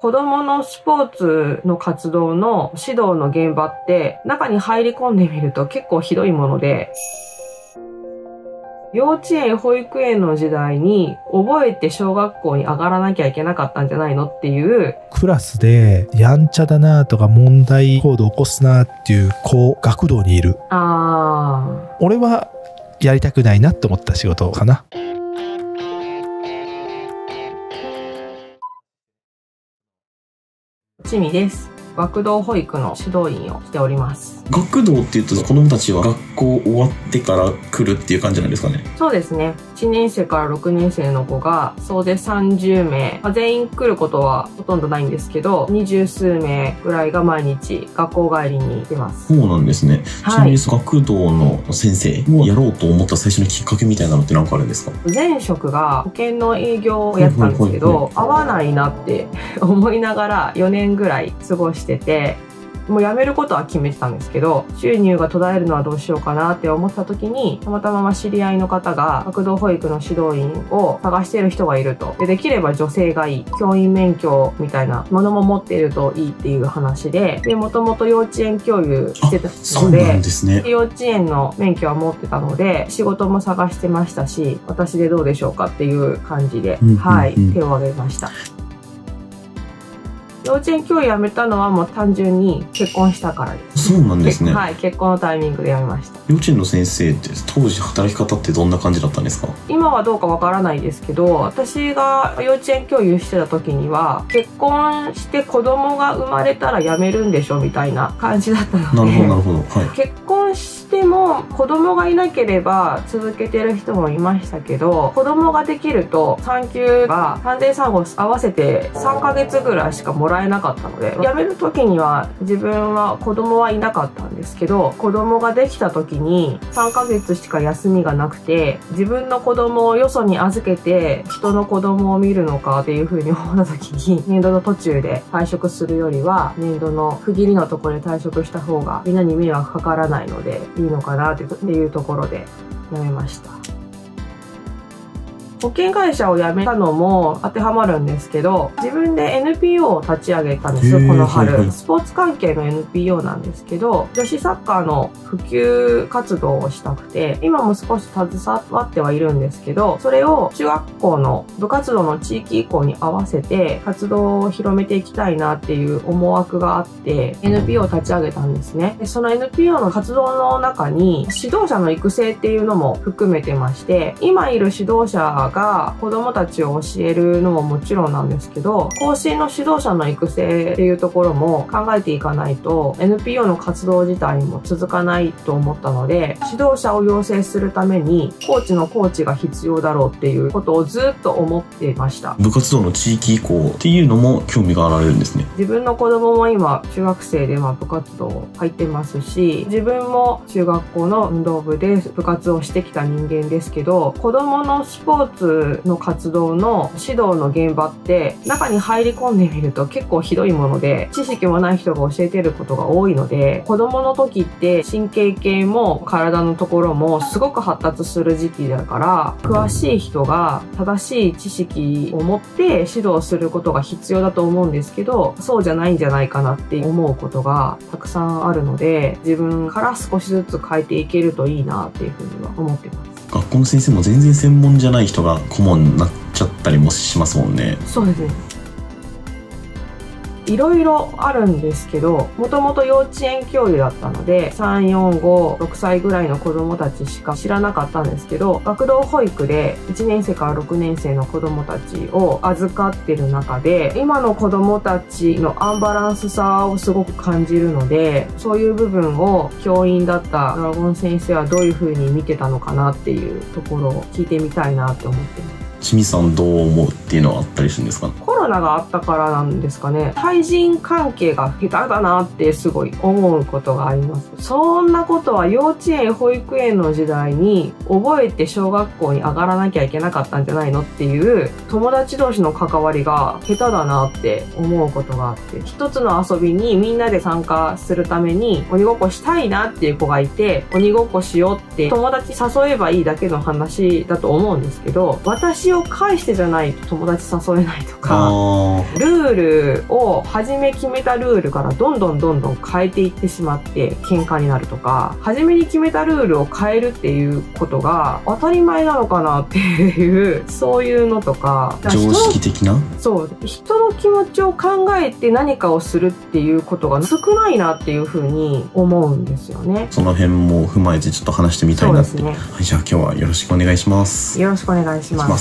子供のスポーツの活動の指導の現場って中に入り込んでみると結構ひどいもので、幼稚園、保育園の時代に覚えて小学校に上がらなきゃいけなかったんじゃないのっていう。 クラスでやんちゃだなとか問題行動起こすなっていう子、学童にいる。俺はやりたくないなって思った仕事かな。 ちみです。学童保育の指導員をしております。 学童っていうと子供たちは学校終わってから来るっていう感じなんですかね。 そうですね。1年生から6年生の子が総で30名、全員来ることはほとんどないんですけど、20数名ぐらいが毎日学校帰りに出ます。 そうなんですね。ちなみに学童の先生をやろうと思った最初のきっかけみたいなのって何かあるんですか？ 前職が保険の営業をやってたんですけど、合わないなって思いながら4年ぐらい過ごしてて、もう辞めることは決めてたんですけど、収入が途絶えるのはどうしようかなって思った時に、たまたま知り合いの方が学童保育の指導員を探している人がいると。できれば女性がいい。教員免許みたいなものも持っているといいっていう話で、もともと幼稚園教諭してたので、 そうなんですね。 幼稚園の免許は持ってたので、仕事も探してましたし、私でどうでしょうかっていう感じで、手を挙げました。幼稚園教諭辞めたのはもう単純に結婚したからです。 そうなんですね。 はい、結婚のタイミングで辞めました。 幼稚園の先生って当時働き方ってどんな感じだったんですか？ 今はどうかわからないですけど、私が幼稚園教諭してた時には、結婚して子供が生まれたら辞めるんでしょみたいな感じだったので。 なるほどなるほど。はい。 結婚しても子供がいなければ続けてる人もいましたけど、子供ができると産休が産前産後合わせて3ヶ月ぐらいしかもらえなかったので、辞める時には自分は子供はいなかったんですけど、子供ができた時に3ヶ月しか休みがなくて、自分の子供をよそに預けて人の子供を見るのかっていう風に思った時に、年度の途中で退職するよりは年度の区切りのところで退職した方がみんなに迷惑かからないのでいいのかなっていうところで辞めました。保険会社を辞めたのも当てはまるんですけど、自分で NPO を立ち上げたんですよ、この春。スポーツ関係の NPO なんですけど、女子サッカーの普及活動をしたくて、今も少し携わってはいるんですけど、それを中学校の部活動の地域移行に合わせて活動を広めていきたいなっていう思惑があって、NPO を立ち上げたんですね。でその NPO の活動の中に指導者の育成っていうのも含めてまして、今いる指導者が子供たちを教えるのももちろんなんですけど、後進の指導者の育成っていうところも考えていかないと NPO の活動自体も続かないと思ったので、指導者を養成するためにコーチのコーチが必要だろうっていうことをずっと思っていました。 部活動の地域移行っていうのも興味があられるんですね。 自分の子供も今中学生で部活動入ってますし、自分も中学校の運動部で部活をしてきた人間ですけど、子供のスポーツの活動の指導の現場って中に入り込んでみると結構ひどいもので、知識もない人が教えてることが多いので、子供の時って神経系も体のところもすごく発達する時期だから、詳しい人が正しい知識を持って指導することが必要だと思うんですけど、そうじゃないんじゃないかなって思うことがたくさんあるので、自分から少しずつ変えていけるといいなっていうふうには思ってます。 学校の先生も全然専門じゃない人が顧問になっちゃったりもしますもんね。 そうですね。いろいろあるんですけど、もともと幼稚園教諭だったので、3、4、5、6歳ぐらいの子供たちしか知らなかったんですけど、学童保育で1年生から6年生の子供たちを預かってる中で、今の子供たちのアンバランスさをすごく感じるので、そういう部分を教員だったドラゴン先生はどういう風に見てたのかなっていうところを聞いてみたいなって思ってます。 ちみさんどう思うっていうのはあったりするんですか？ コロナがあったからなんですかね。対人関係が下手だなってすごい思うことがあります。そんなことは幼稚園、保育園の時代に覚えて小学校に上がらなきゃいけなかったんじゃないのっていう友達同士の関わりが下手だなって思うことがあって、一つの遊びにみんなで参加するために鬼ごっこしたいなっていう子がいて、鬼ごっこしようって友達誘えばいいだけの話だと思うんですけど、私を介してじゃないと友達誘えないとか、ルールを初め決めたルールからどんどん変えていってしまって喧嘩になるとか、初めに決めたルールを変えるっていうことが当たり前なのかなっていうそういうのとか、 常識的な、 そう人の気持ちを考えて何かをするっていうことが少ないなっていうふうに思うんですよね。 その辺も踏まえてちょっと話してみたいなって。 そうですね。 はい、じゃあ今日はよろしくお願いします。 よろしくお願いします。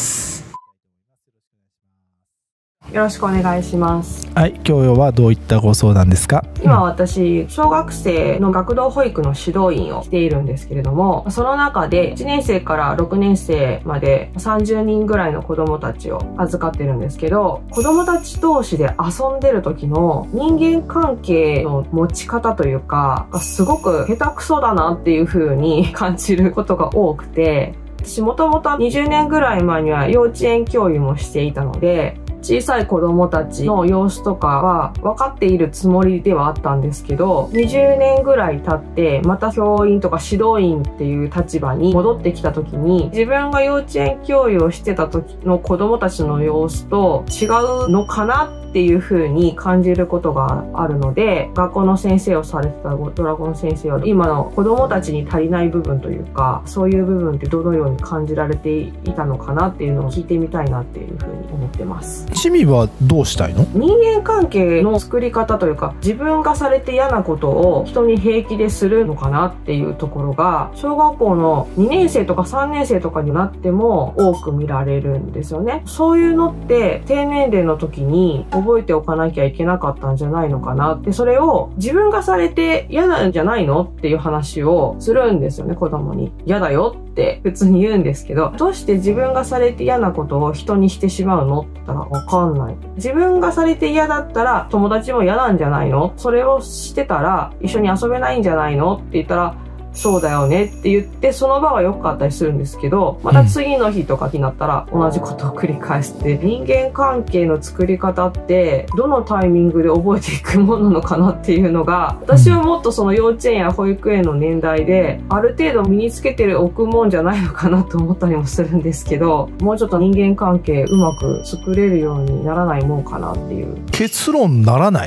よろしくお願いします。 はい、今日はどういったご相談ですか？ 今私、小学生の学童保育の指導員をしているんですけれども、その中で1年生から6年生まで30人ぐらいの子供たちを預かってるんですけど、子供たち同士で遊んでる時の人間関係の持ち方というか、すごく下手くそだなっていう風に感じることが多くて、私もともと20年ぐらい前には幼稚園教諭もしていたので、小さい子供たちの様子とかは分かっているつもりではあったんですけど、20年ぐらい経ってまた教員とか指導員っていう立場に戻ってきた時に、自分が幼稚園教諭をしてた時の子供たちの様子と違うのかなっていう風に感じることがあるので、学校の先生をされてたドラゴン先生は今の子供たちに足りない部分というか、そういう部分ってどのように感じられていたのかなっていうのを聞いてみたいなっていう風に思ってます。 チミはどうしたいの？ 人間関係の作り方というか、自分がされて嫌なことを人に平気でするのかなっていうところが、小学校の2年生とか3年生とかになっても多く見られるんですよね。そういうのって低年齢の時に覚えておかなきゃいけなかったんじゃないのかなって、それを自分がされて嫌なんじゃないのっていう話をするんですよね、子供に。嫌だよって普通に言うんですけど、どうして自分がされて嫌なことを人にしてしまうのって言ったらわかんない。自分がされて嫌だったら友達も嫌なんじゃないの？それをしてたら一緒に遊べないんじゃないのって言ったら、そうだよねって言って、その場は良かったりするんですけど、また次の日とかになったら同じことを繰り返して、人間関係の作り方ってどのタイミングで覚えていくものなのかなっていうのが、私はもっとその幼稚園や保育園の年代である程度身につけておくもんじゃないのかなと思ったりもするんですけど、もうちょっと人間関係うまく作れるようにならないもんかなっていう。 結論ならない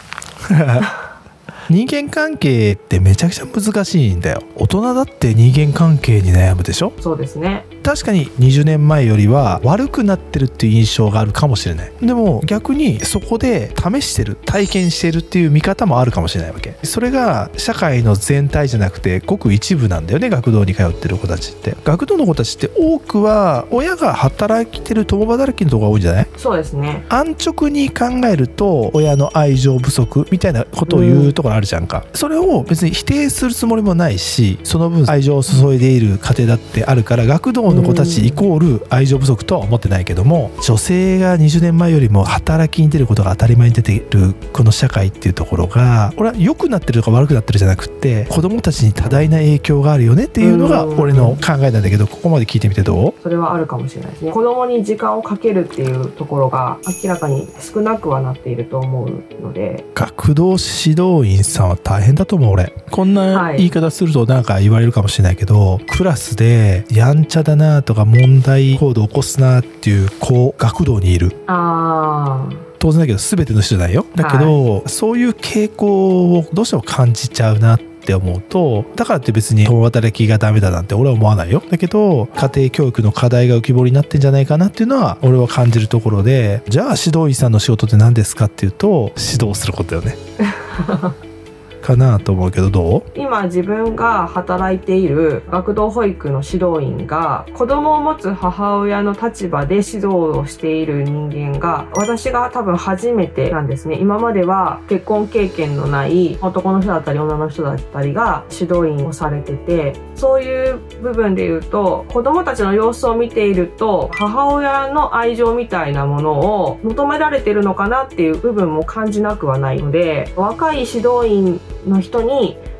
人間関係ってめちゃくちゃ難しいんだよ。大人だって人間関係に悩むでしょ。 そうですね。 確かに20年前よりは悪くなってるっていう印象があるかもしれない。でも逆にそこで試してる、体験してるっていう見方もあるかもしれないわけ。それが社会の全体じゃなくてごく一部なんだよね、学童に通ってる子たちって。学童の子たちって多くは親が働いてる共働きのところが多いんじゃない？ そうですね。 安直に考えると親の愛情不足みたいなことを言うところあるじゃんか。それを別に否定するつもりもないし、その分愛情を注いでいる家庭だってあるから、学童の子たちイコール愛情不足とは思ってないけども、女性が20年前よりも働きに出ることが当たり前に出ているこの社会っていうところが、俺は良くなってるとか悪くなってるじゃなくて、子供たちに多大な影響があるよねっていうのが俺の考えなんだけど、ここまで聞いてみてどう？ それはあるかもしれないですね。子供に時間をかけるっていうところが明らかに少なくはなっていると思うので、 学童指導員さんは大変だと思う。俺こんな言い方するとなんか言われるかもしれないけど、クラスでやんちゃだなとか問題行動起こすなっていう子学童にいる。当然だけど全ての人じゃないよ。だけど、そういう傾向をどうしても感じちゃうなって思うと、だからって別に共働きがダメだなんて俺は思わないよ。だけど家庭教育の課題が浮き彫りになってんじゃないかなっていうのは俺は感じるところで、じゃあ指導員さんの仕事って何ですかっていうと、指導することだよねかなと思うけど、どう？ 今自分が働いている学童保育の指導員が子供を持つ母親の立場で指導をしている人間が、私が多分初めてなんですね。今までは結婚経験のない男の人だったり女の人だったりが指導員をされてて、そういう部分で言うと子供たちの様子を見ていると母親の愛情みたいなものを求められてるのかなっていう部分も感じなくはないので、若い指導員の人に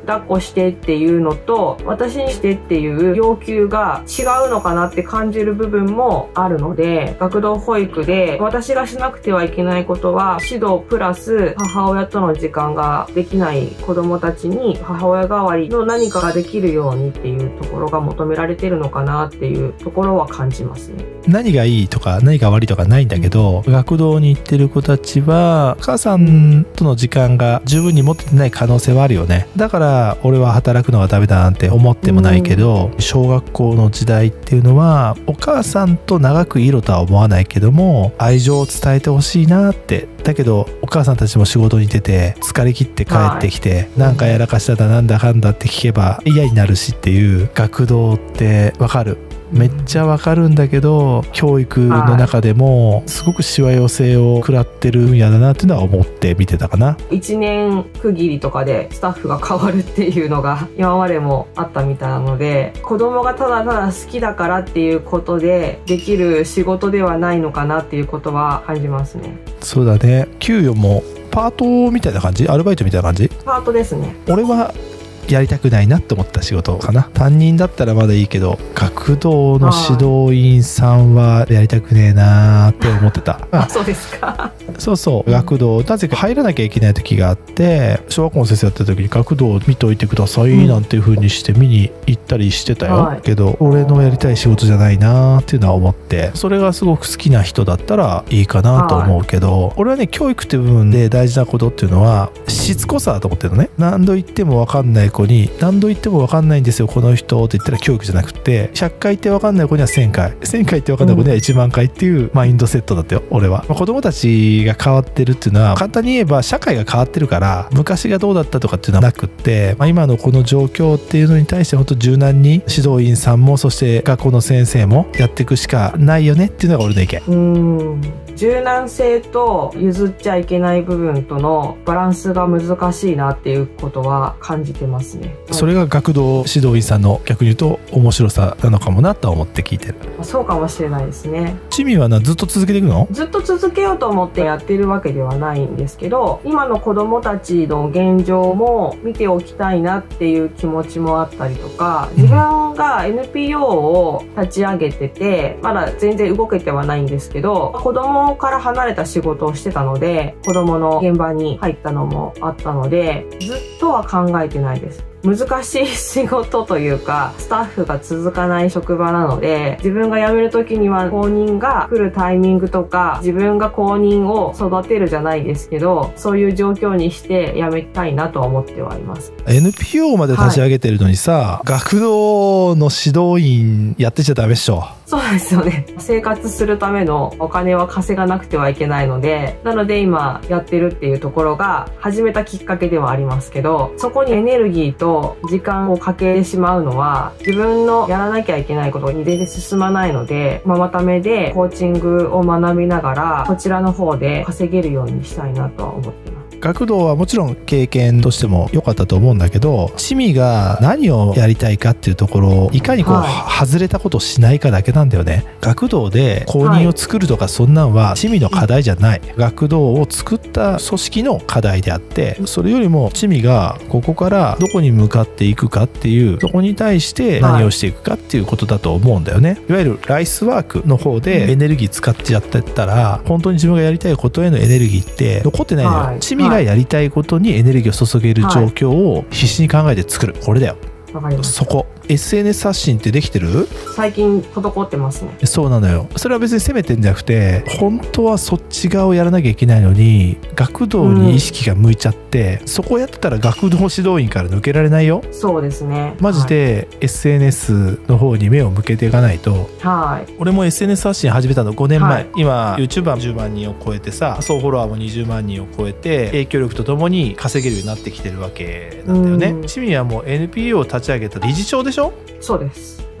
抱っこしてっていうのと私にしてっていう要求が違うのかなって感じる部分もあるので、学童保育で私がしなくてはいけないことは指導プラス母親との時間ができない子供たちに母親代わりの何かができるようにっていうところが求められてるのかなっていうところは感じますね。 何がいいとか何が悪いとかないんだけど、学童に行ってる子たちは母さんとの時間が十分に持ってない可能性はあるよね。だから俺は働くのはダメだなんて思ってもないけど、小学校の時代っていうのはお母さんと長くいろとは思わないけども愛情を伝えてほしいなって。だけどお母さんたちも仕事に出て疲れ切って帰ってきて、なんかやらかしただなんだかんだって聞けば嫌になるしっていう学童ってわかる。めっちゃわかるんだけど、教育の中でもすごくしわ寄せを食らってる分野だなっていうのは思って見てたかな。 1年区切りとかでスタッフが変わるっていうのが今までもあったみたいなので、子供がただただ好きだからっていうことでできる仕事ではないのかなっていうことは感じますね。 そうだね。給与もパートみたいな感じ？アルバイトみたいな感じ？ パートですね。 俺はやりたくないなって思った仕事かな。担任だったらまだいいけど学童の指導員さんはやりたくねえなって思ってた。 あ、そうですか。 そうそう、学童なぜか入らなきゃいけない時があって、小学校の先生やってた時に学童見といてくださいなんていう風にして見に行ったりしてたよ、けど俺のやりたい仕事じゃないなっていうのは思って、それがすごく好きな人だったらいいかなと思うけど、俺はね、教育っていう部分で大事なことっていうのはしつこさだと思ってるのね。何度言っても分かんない子に何度言っても分かんないんですよこの人って言ったら教育じゃなくて、100回言って分かんない子には1000回、1000回言って分かんない子には1万回っていうマインドセットだったよ俺は。子供たちが変わってるっていうのは簡単に言えば社会が変わってるから、昔がどうだったとかっていうのはなくって、今のこの状況っていうのに対して本当柔軟に指導員さんもそして学校の先生もやっていくしかないよねっていうのが俺の意見。 柔軟性と譲っちゃいけない部分とのバランスが難しいなっていうことは感じてますね。 それが学童指導員さんの逆に言うと面白さなのかもなと思って聞いてる。 そうかもしれないですね。 チミはずっと続けていくの？ ずっと続けようと思ってやってるわけではないんですけど、今の子どもたちの現状も見ておきたいなっていう気持ちもあったりとか、自分が NPO を立ち上げててまだ全然動けてはないんですけど、子どもから離れた仕事をしてたので子どもの現場に入ったのもあったので、ずっとは考えてないです。難しい仕事というかスタッフが続かない職場なので、自分が辞める時には後任が来るタイミングとか自分が後任を育てるじゃないですけど、そういう状況にして辞めたいなとは思ってはいます。 NPO まで立ち上げてるのにさ、学童の指導員やってちゃダメっしょ。 そうですよね。生活するためのお金は稼がなくてはいけないので、なので今やってるっていうところが始めたきっかけではありますけど、そこにエネルギーと時間をかけてしまうのは自分のやらなきゃいけないことに全然進まないので、ママタメでコーチングを学びながらこちらの方で稼げるようにしたいなとは思ってます。 学童はもちろん経験としても良かったと思うんだけど、チミが何をやりたいかっていうところをいかに外れたことをしないかだけなんだよね。学童で公認を作るとかそんなんはチミの課題じゃない、学童を作った組織の課題であって、それよりもチミがここからどこに向かっていくかっていう、そこに対して何をしていくかっていうことだと思うんだよね。いわゆるライスワークの方でエネルギー使ってやってったら、本当に自分がやりたいことへのエネルギーって残ってないのよ。チミがやりたいことにエネルギーを注げる状況を必死に考えて作る、これだよ。そこ SNS 発信ってできてる？ 最近滞ってますね。 そうなのよ。それは別に責めてんじゃなくて、本当はそっち側をやらなきゃいけないのに学童に意識が向いちゃって、そこをやってたら学童指導員から抜けられないよ。 そうですね。 マジで SNS の方に目を向けていかないと。俺も SNS 発信始めたの5年前、今 YouTuber 10万人を超えてさ、総フォロワーも20万人を超えて影響力とともに稼げるようになってきてるわけなんだよね。チミはもう NPO を立ち上げた理事長でしょ？ そうです。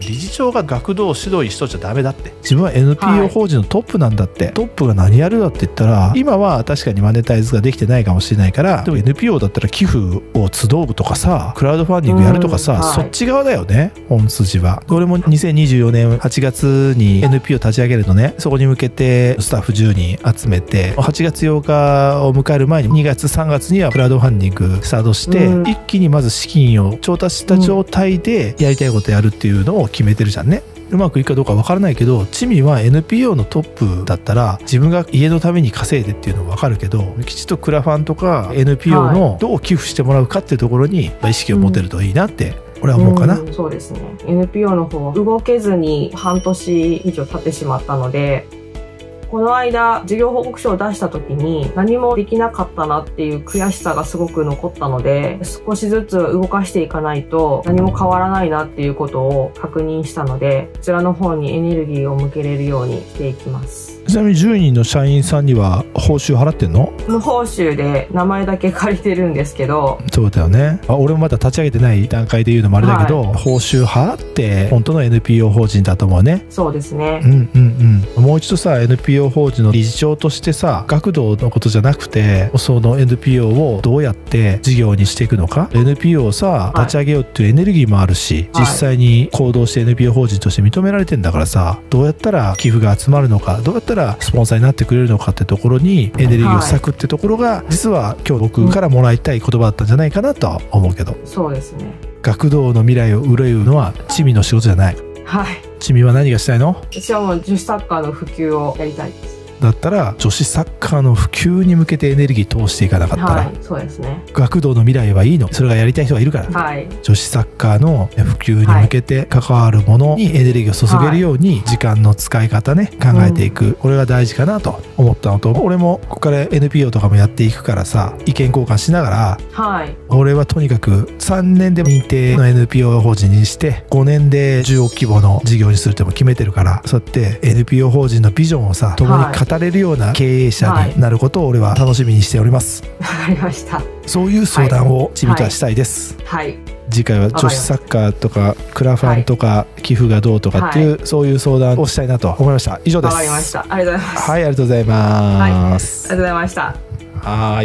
理事長が学童指導員しとっちゃダメだって。自分は NPO 法人のトップなんだって、トップが何やるだって言ったら、今は確かにマネタイズができてないかもしれないから、でも NPO だったら寄付を集うとかさ、クラウドファンディングやるとかさ、そっち側だよね、本筋は。俺も2024年8月に NPO 立ち上げるのね。そこに向けてスタッフ10人集めて、8月8日を迎える前に2月3月にはクラウドファンディングスタートして、一気にまず資金を調達した状態でやりたいことやるっていうのを決めてるじゃんね。うまくいくかどうかわからないけど、チミは NPO のトップだったら自分が家のために稼いでっていうのはわかるけど、きちっとクラファンとか NPO のどう寄付してもらうかっていうところに意識を持てるといいなって俺は思うかな。 そうですね。NPO の方動けずに半年以上経ってしまったので、この間事業報告書を出した時に何もできなかったなっていう悔しさがすごく残ったので、少しずつ動かしていかないと何も変わらないなっていうことを確認したので、こちらの方にエネルギーを向けれるようにしていきます。 ちなみに10人の社員さんには報酬払ってんの？ 無報酬で名前だけ借りてるんですけど。そうだよね。俺もまだ立ち上げてない段階で言うのもあれだけど、報酬払って本当の NPO 法人だと思うね。 そうですね。 もう一度さ、 NPO 法人の理事長としてさ、学童のことじゃなくて、その NPO をどうやって事業にしていくのか、 NPO をさ立ち上げようっていうエネルギーもあるし、実際に行動して NPO 法人として認められてんだからさ、どうやったら寄付が集まるのか、どうやったらスポンサーになってくれるのかってところにエネルギーを割くってところが、実は今日僕からもらいたい言葉だったんじゃないかなとは思うけど。 そうですね。 学童の未来を憂うのはチミの仕事じゃない。 はい。 チミは何がしたいの？ 私はもう女子サッカーの普及をやりたいです。 だったら女子サッカーの普及に向けてエネルギー通していかなかったら、 そうですね。 学童の未来はいいの。それがやりたい人がいるから、女子サッカーの普及に向けて関わるものにエネルギーを注げるように時間の使い方ね、考えていく、これが大事かなと思ったのと、俺もここから NPO とかもやっていくからさ、意見交換しながら、俺はとにかく3年で認定の NPO 法人にして5年で10億規模の事業にするっても決めてるから、そうやって NPO 法人のビジョンをさ共に語れるような経営者になることを俺は楽しみにしております。 わかりました。 そういう相談をチミとはしたいです。次回は女子サッカーとかクラファンとか寄付がどうとかっていう、そういう相談をしたいなと思いました。以上です。 わかりました。ありがとうございます。 はい、ありがとうございます。 ありがとうございました。 はい。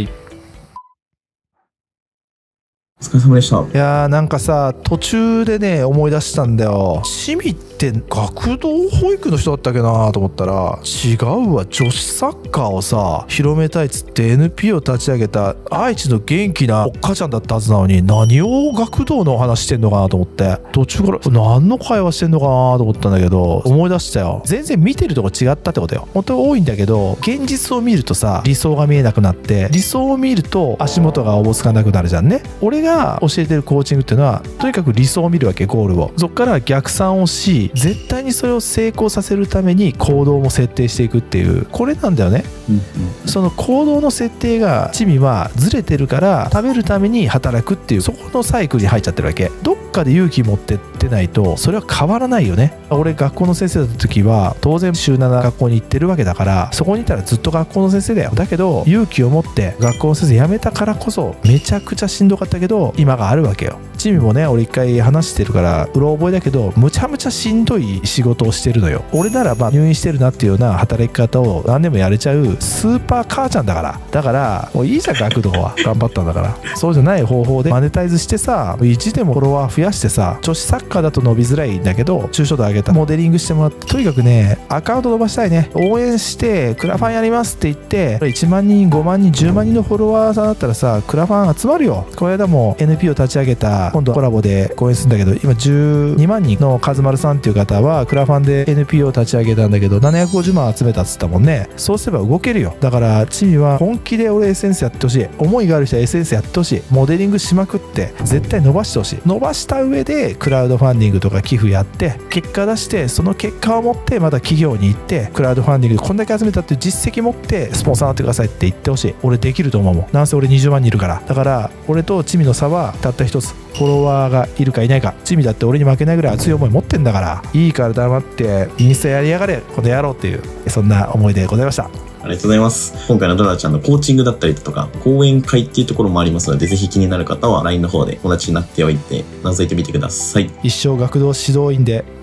お疲れ様でした。 いやー、なんかさ、途中でね思い出したんだよ。チミって学童保育の人だったっけなと思ったら、違うわ。女子サッカーをさ広めたいっつって NPO 立ち上げた愛知の元気なおっかちゃんだったはずなのに、何を学童の話してんのかなと思って、途中から何の会話してんのかなと思ったんだけど、思い出したよ。全然見てるとこ違ったってことよ。本当は多いんだけど、現実を見るとさ理想が見えなくなって、理想を見ると足元がおぼつかなくなるじゃんね。俺が教えてるコーチングっていうのは、とにかく理想を見るわけ、ゴールを。そっから逆算をし、絶対にそれを成功させるために行動も設定していくっていう、これなんだよね。その行動の設定がチミはずれてるから、食べるために働くっていう、そこのサイクルに入っちゃってるわけ。どっかで勇気持ってってないとそれは変わらないよね。俺学校の先生だった時は当然週7学校に行ってるわけだから、そこにいたらずっと学校の先生だよ。だけど勇気を持って学校の先生辞めたからこそ、めちゃくちゃしんどかったけど今があるわけよ。チミもね、俺一回話してるからうろ覚えだけど、むちゃむちゃしんどい仕事をしてるのよ。俺ならば入院してるなっていうような働き方を何でもやれちゃうスーパー母ちゃんだから。だからもういいじゃん、学童は頑張ったんだから。そうじゃない方法でマネタイズしてさ、1でもフォロワー増やしてさ、女子サッカーだと伸びづらいんだけど抽象度上げたモデリングしてもらって、とにかくねアカウント伸ばしたいね。応援してクラファンやりますって言って、1万人5万人10万人のフォロワーさんだったらさ、クラファン集まるよ。この間も NPO 立ち上げた、今度コラボで講演するんだけど、今12万人のカズマルさんっていう方はクラファンで NPO 立ち上げたんだけど、750万集めたっつったもんね。そうすれば動けるよ。だからチミは本気で俺エッセンスやってほしい。思いがある人はエッセンスやってほしい。モデリングしまくって絶対伸ばしてほしい。伸ばした上でクラウドファンディングとか寄付やって結果出して、その結果を持ってまた企業に行ってクラウドファンディングでこんだけ集めたっていう実績持ってスポンサーになってくださいって言ってほしい。俺できると思うもん。なんせ俺20万人いるから。だから俺とチミの差はたった一つ、フォロワーがいるかいないか。チミだって俺に負けないぐらい熱い思い持ってんだから、いいから黙ってインスタやりやがれこの野郎っていう、そんな思いでございました。 ありがとうございます。今回のドラちゃんのコーチングだったりとか講演会っていうところもありますので、ぜひ気になる方は LINE の方で友達になっておいて覗いてみてください。 一生学童指導員で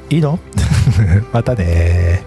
いいのまたね。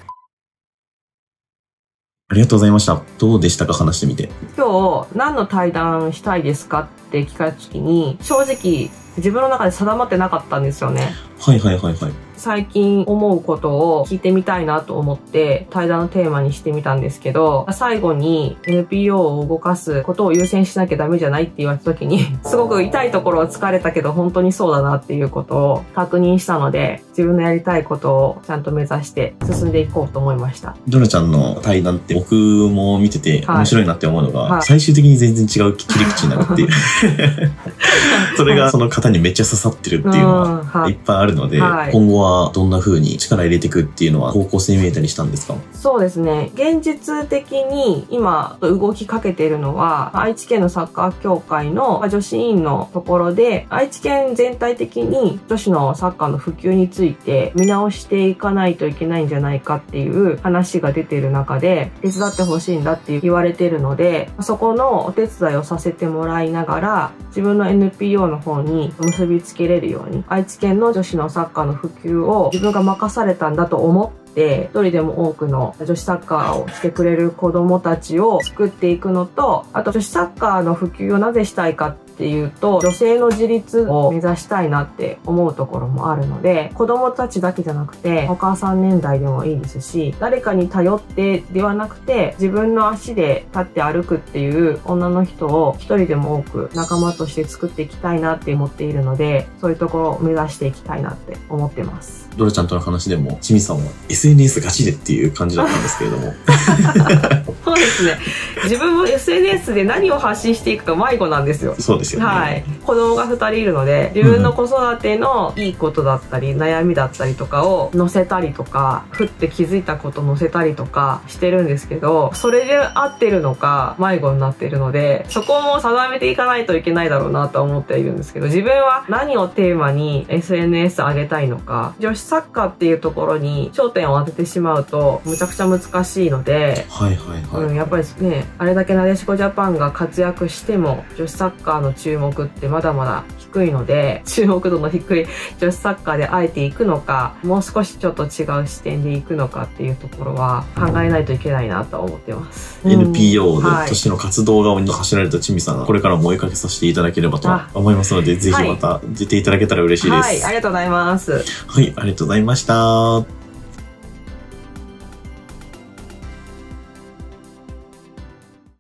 ありがとうございました。どうでしたか、話してみて。 今日何の対談したいですかって聞かれた時に、正直自分の中で定まってなかったんですよね。 はいはいはいはい。 最近思うことを聞いてみたいなと思って対談のテーマにしてみたんですけど、最後に NPO を動かすことを優先しなきゃダメじゃないって言われた時にすごく痛いところを疲れたけど本当にそうだなっていうことを確認したので、自分のやりたいことをちゃんと目指して進んでいこうと思いました。 ドラちゃんの対談って僕も見てて面白いなって思うのが、 はい、 最終的に全然違う切り口になるっていうそれがその方にめっちゃ刺さってるっていうのがいっぱいあるので、はい、今後はどんな風に力入れていくっていうのは方向性見えたりしたんですか？ そうですね。現実的に今動きかけているのは、愛知県のサッカー協会の女子委員のところで、愛知県全体的に女子のサッカーの普及について見直していかないといけないんじゃないかっていう話が出ている中で、手伝ってほしいんだって言われているので、そこのお手伝いをさせてもらいながら、自分の NPO の方に結びつけれるように、愛知県の女子のサッカーの普及を自分が任されたんだと思って一人でも多くの女子サッカーをしてくれる子どもたちを作っていくのと、あと女子サッカーの普及をなぜしたいかっていうと、女性の自立を目指したいなって思うところもあるので、子供たちだけじゃなくてお母さん年代でもいいですし、誰かに頼ってではなくて自分の足で立って歩くっていう女の人を一人でも多く仲間として作っていきたいなって思っているので、そういうところを目指していきたいなって思ってます。 ドラちゃんとの話でも清水さんは SNS ガチでっていう感じだったんですけれどもそうですね。自分も SNS で何を発信していくか迷子なんですよ。 そうですよね。 はい。子供が2人いるので、自分の子育てのいいことだったり、悩みだったりとかを載せたりとか、ふって気づいたこと載せたりとかしてるんですけど、それで合ってるのか迷子になっているので、そこも定めていかないといけないだろうなとは思っているんですけど、自分は何をテーマに SNS 上げたいのか、女子サッカーっていうところに焦点を当ててしまうとむちゃくちゃ難しいので、 はいはいはい。 やっぱりね、あれだけなでしこジャパンが活躍しても女子サッカーの注目ってまだまだ低いので、注目度の低い女子サッカーであえていくのか、もう少しちょっと違う視点でいくのかっていうところは考えないといけないなと思ってます。 NPO としての活動側に走られた清水さん、これからも追いかけさせていただければと思いますので、ぜひまた出ていただけたら嬉しいです。 はい、ありがとうございます。 はい、ありがとうございました。